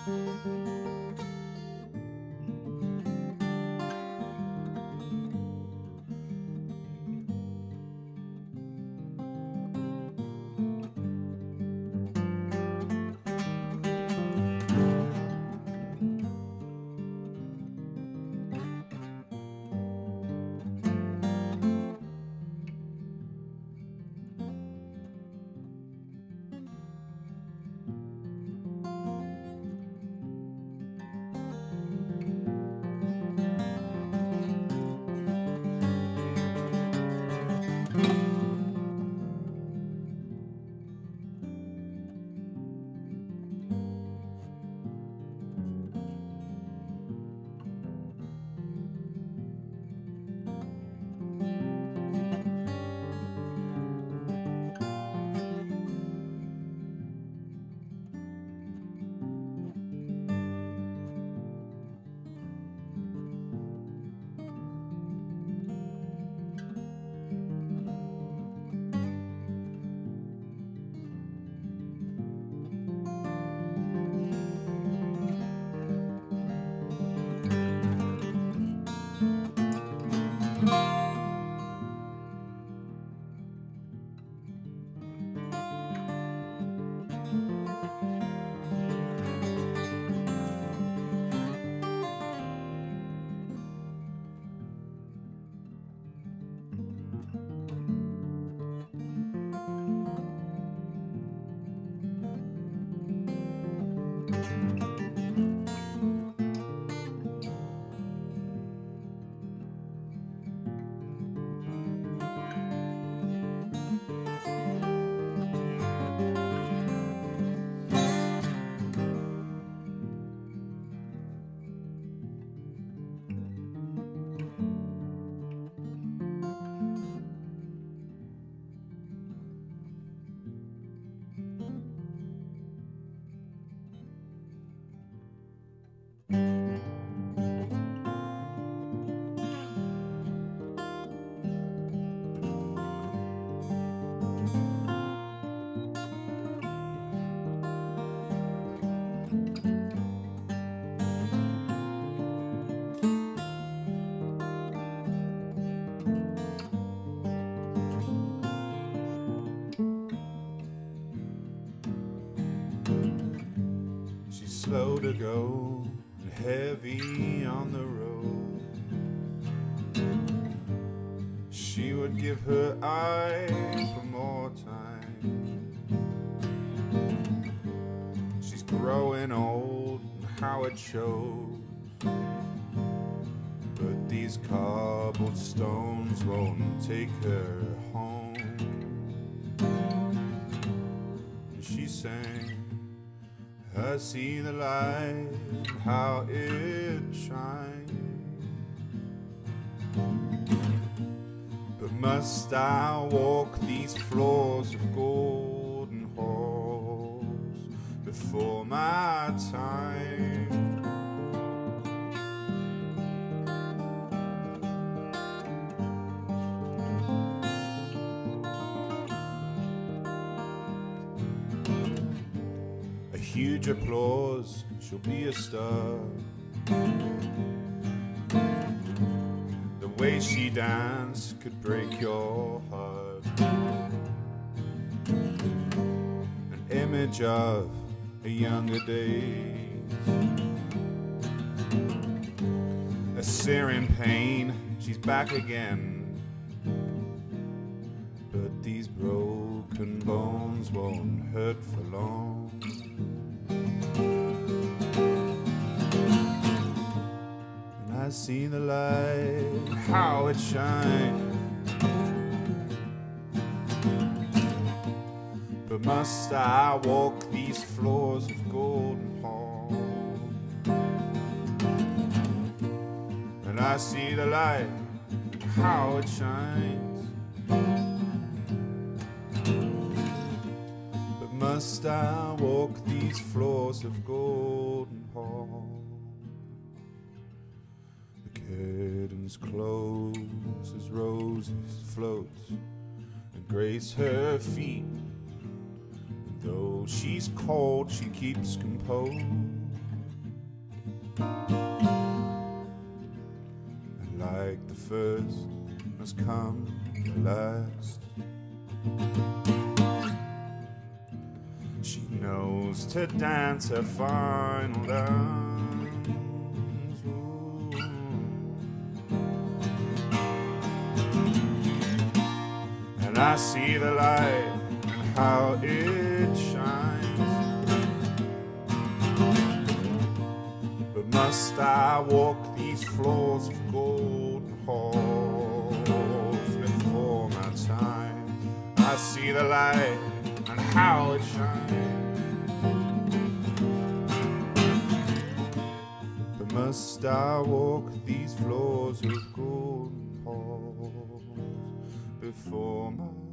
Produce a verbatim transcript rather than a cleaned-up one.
Slow to go and heavy on the road. She would give her eyes for more time. She's growing old, how it shows. But these cobblestones won't take her home. And she sang, I see the light, how it shines. But must I walk these floors of golden halls before my time? Huge applause, she'll be a star. The way she danced could break your heart. An image of her younger days. A searing pain, she's back again. But these broken bones won't hurt for long. I see the light, how it shines. But must I walk these floors of golden hall? And I see the light, how it shines. But must I walk these floors of golden hall? Curtains close as roses float and grace her feet. And though she's cold, she keeps composed. And like the first must come the last. She knows to dance her final dance. Ooh. And I see the light and how it shines. But must I walk these floors of golden halls before my time? I see the light and how it shines. But must I walk these floors of golden halls before my